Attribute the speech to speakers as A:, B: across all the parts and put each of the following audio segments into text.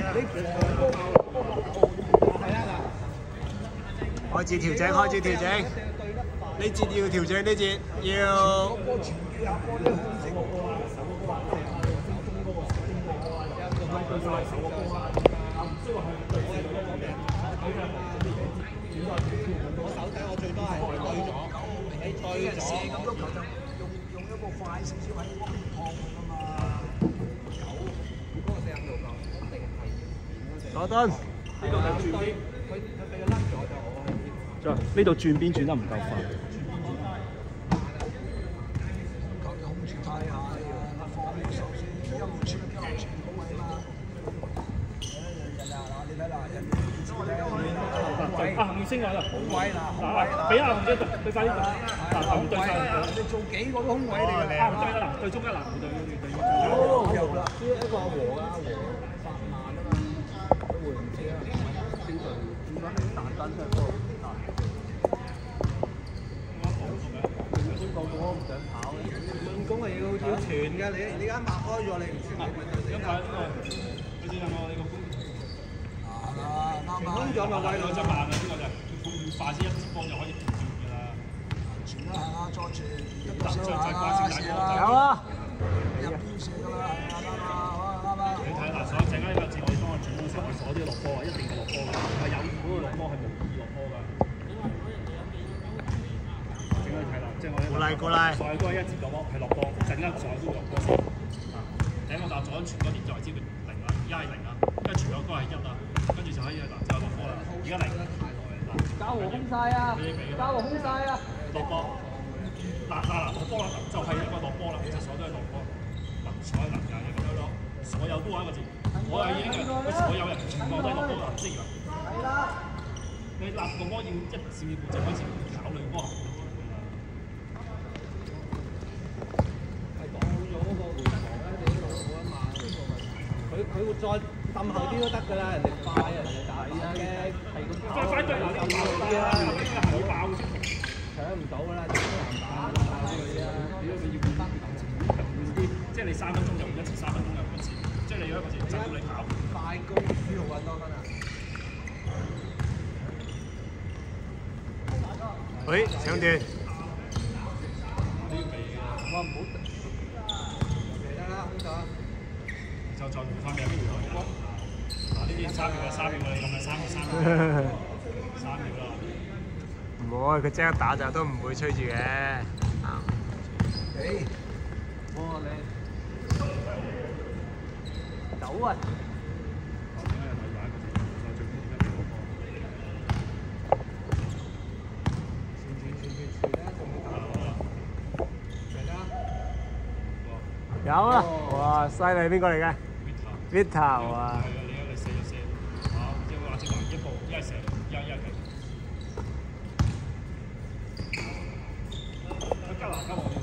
A: 開始調整，開始調整。呢節要調整，呢節要。
B: 我手底我最多係對咗，你對咗。射咁多球就用一個快少少喺空曠㗎嘛。有嗰個45度角，一定係。
A: 佐敦。
C: 呢度就轉邊，
B: 佢俾佢甩咗就我係。
C: 再呢度轉邊轉得唔夠快。
B: 球就控住太下，放手先，一路傳好位嘛。你睇嗱，人
C: 阿紅升啊啦，
B: 空位嗱，空位嗱，
C: 俾阿紅姐對快啲嗱，咁對晒，
B: 你做幾個都空位嚟㗎，
C: 啱對啦，對中一啦，對。
B: 好有啦，呢一個和㗎，和8萬啊嘛，都會唔知啊，邊隊點解你彈單出嚟？個個唔想跑嘅，進攻係要傳嘅，你而家擘開咗，你唔傳你咪就死啦。
C: 佢知啦，我呢個攻。
B: 傳空咗咪位
C: 200萬啊！呢個就要快先一支波就可以調轉㗎啦。
B: 傳啦，係啊，再傳一個
C: 再
B: 射啦，
A: 有啊！
B: 入邊射㗎啦，啱啊！
C: 你睇嗱，所以陣間呢個節目幫我轉到先，我鎖啲落波啊，一定係落波㗎，係有嗰個落波係無意落波㗎。陣間你睇啦，即係我
A: 鼓勵鼓勵。
C: 所有都係一節落波係落波，陣間所有都落波先。第一個搭左傳嗰邊就係知佢0啦，而家係0啦，跟住傳咗嗰係1啦。跟住就可以嗱，就落波啦。而家嚟啦，
B: 交和空晒啊！交和空晒啊！
C: 落波，落波啦，就係一個落波啦，其實所有都係落波。嗱，所有能嘅咁樣咯，所有都係一個字。我係已經係，所有人全部都係落波啦，即係係啦。你立個波要一閃半隻開始考慮波。
B: 係講咗嗰個回防咧，你都攞1萬嗰個咪，佢會再揼後啲都得㗎啦，人哋快啊，人哋大啊嘅，係咁
C: 快對嗱，啲啊，好爆先。
B: 搶唔到㗎啦，啲籃板啊嗰啲啊，
C: 如果你要換啲，即係你3分鐘就換一次，3分鐘就換一次，即係你有一個字就要你跑。
B: 快攻輸好揾多分啊！
A: 喂，搶斷。
B: 我唔好得啦，空咗。
C: 就再換翻俾人回來。嗱，呢啲3秒啊，3秒啊，你咁咪3秒啦。
A: 唔會，佢即刻打就都唔會吹住嘅。
B: 誒，哇你走啊！
A: 有啦，哇，犀利，邊個嚟嘅 ？Vita 啊！
C: 你射就射，好，即係話即係一步一係射，一係停。佢加籃加網。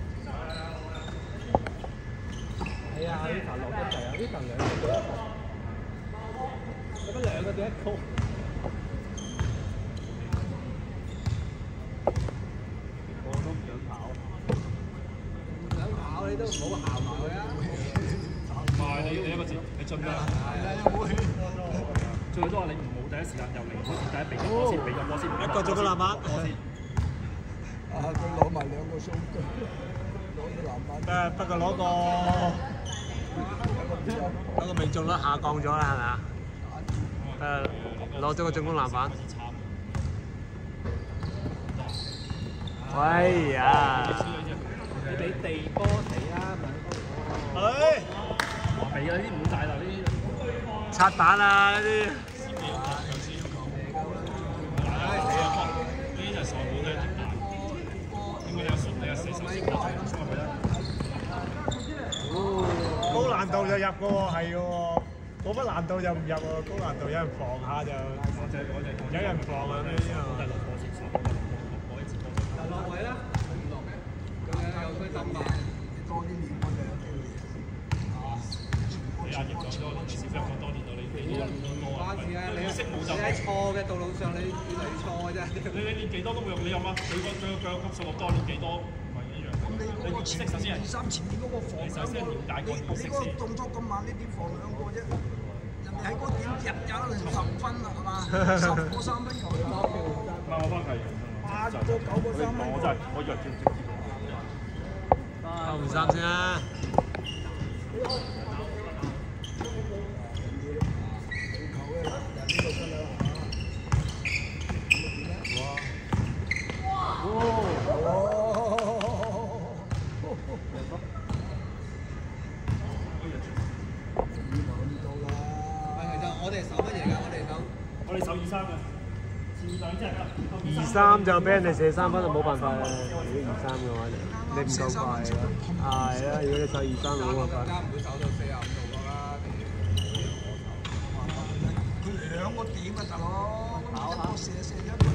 B: 係啊，Vita 落得滯啊，Vita 2個對1個，有乜2個對1個？我都唔想跑。你都唔好行埋佢啊！
C: 唔係你一個字，你盡量。係啦，有冇氣？最多你唔好第一時間由0開始，第一避咗波先，避咗波先。
A: 一個做個籃板。
B: 啊！佢攞埋2個數據，攞個籃板。
A: 不過攞個命中率下降咗啦，係咪啊？攞咗個進攻籃板。喂呀！
B: 你俾地波死啦，
A: 誒！
C: 話避啦，呢啲唔好大啦，呢啲。
A: 刷板啊！呢啲。
C: 呢啲就傻股嘅點打？應該有順利嘅射手先過去啦。
A: 高難度就入嘅喎，係嘅喎。冇乜難度就唔入喎，高難度有人防下就。有人防啊！呢啲啊。
B: 就落位啦。有佢抌埋，多啲練波就有機會。
C: 你壓抑咗多年，少咗多年到你
B: 關事啊！你喺錯嘅道路上，你越嚟越錯嘅啫。
C: 你練幾多都冇用，你有乜？你個腳級數落多練幾多唔係一樣。你個意識首先係
B: 前面嗰個防兩個，你嗰個動作咁慢，你點防2個啫？人哋喺嗰點入咗10分啦，係嘛？10個3分球員。
C: 唔係我幫佢用
B: 8個9個3分。
C: 我真係我以為接。
D: 扣唔三先啦。我哋守23嘅， 23就俾人哋射3分就冇辦法啦。如果23嘅話，你唔夠快啦。係啦，如果你守23就冇辦法。
B: 唔會守到45度㗎啦。佢2個點啊，大佬！一個射咗一個。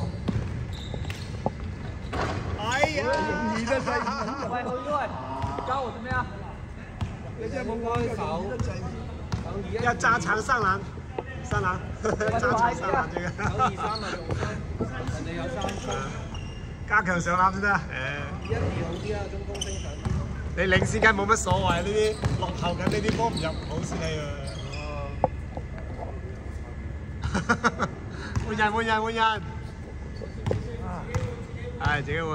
B: 哎呀！容易得滯。喂，去咗喂，教我做咩啊？你真係冇開手。
D: 要扎長上籃，上籃，扎長上籃這個。
B: 有23啊，人哋有3分。
D: 加強上籃先得。
B: 1、2好啲啊，中鋒升上。
D: 你領先緊冇乜所謂，呢啲落後緊呢啲波唔入好事嚟㗎。換人。係自己換。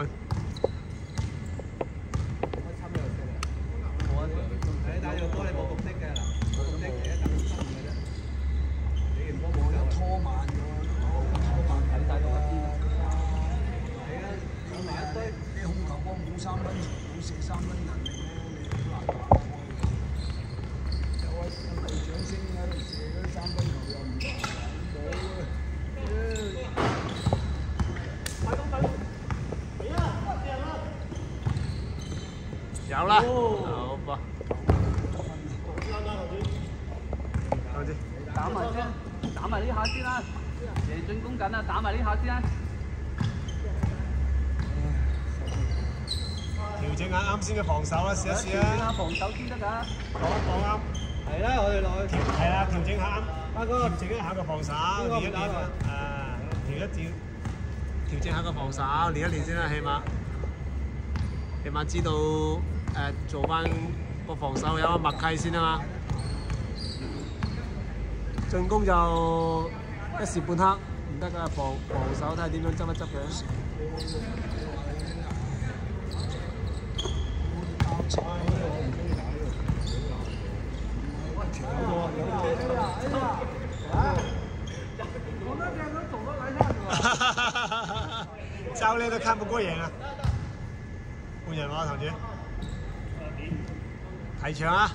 B: 打住波你冇目的嘅嗱，冇目的嘅一等心嘅啫。你唔好冇有拖慢咗，拖慢睇晒咗一啲。係啊，你埋一堆，你控球波冇3分，冇射3分能力咧，你好難打開嘅。有位掌聲喺度射嗰啲3分球又唔打，
D: 冇嘅。有啦，好噃。
E: 打埋先，打埋呢下先啦。人進攻緊啦，打埋呢下先啦。
D: 調整下啱先嘅防守啦，試一試啦。
E: 調整下防守先得㗎。
D: 講啱。
B: 係啦，我哋落去。
D: 係啦，調整下啱。阿哥，調整一下個防守，練一練啦。調整下個防守，練一練先啦，起碼知道做翻個防守有個默契先啊嘛。進攻就一時半刻唔得㗎，防守睇下點樣執一執佢。教練都看不過眼啊！換人喎，同志，提場啊！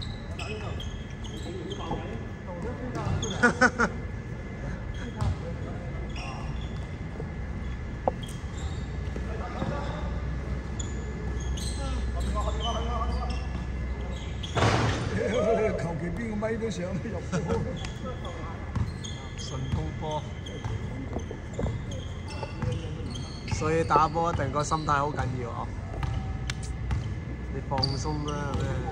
B: 求其邊個咪都上得入波。
D: 順風波，所以打波一定個心態好緊要哦。你放鬆啦，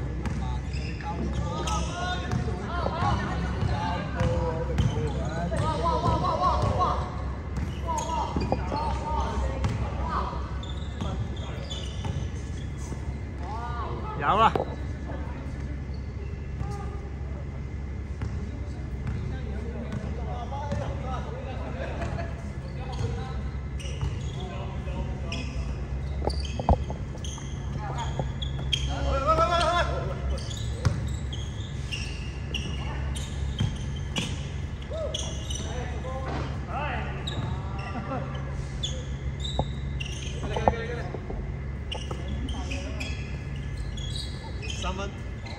D: 有啦。3分。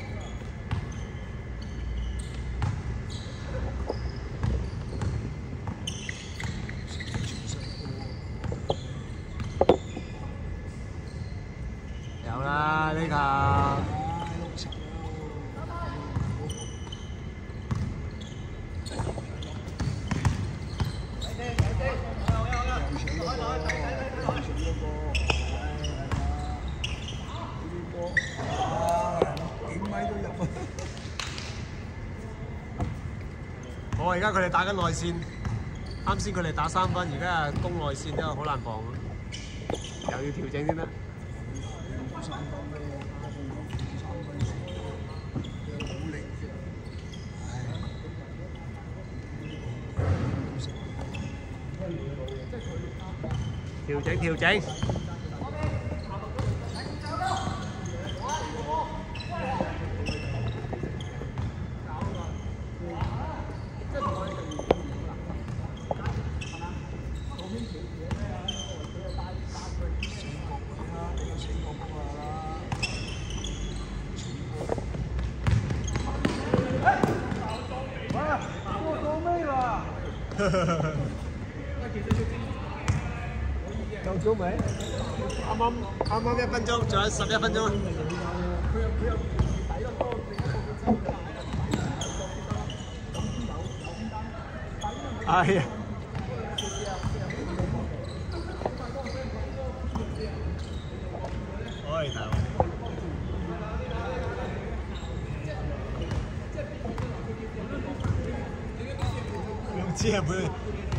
D: 有啦呢球。我而家佢哋打緊內線，啱先佢哋打3分，而家攻內線都好難防啊，又要調整先得。 調整調整。
A: 夠鐘未？
D: 啱啱1分鐘，仲有11分鐘。哎呀！哎，大鑊！唔知係會。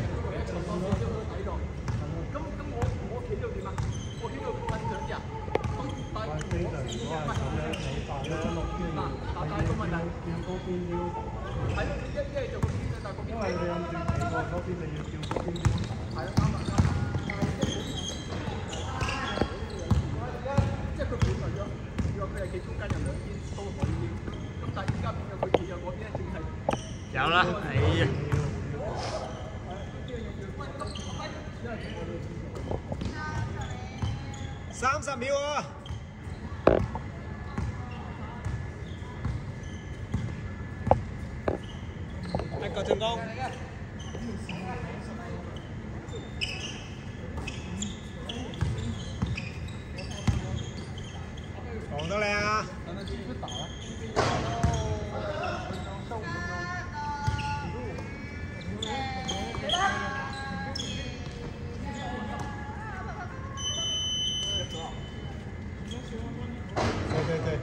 D: 有啦，哎呀！30秒啊！一個進攻。防得靚啊！對。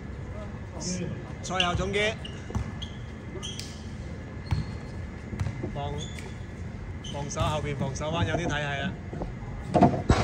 D: 賽後總結，防守後邊防守翻有啲睇係啦。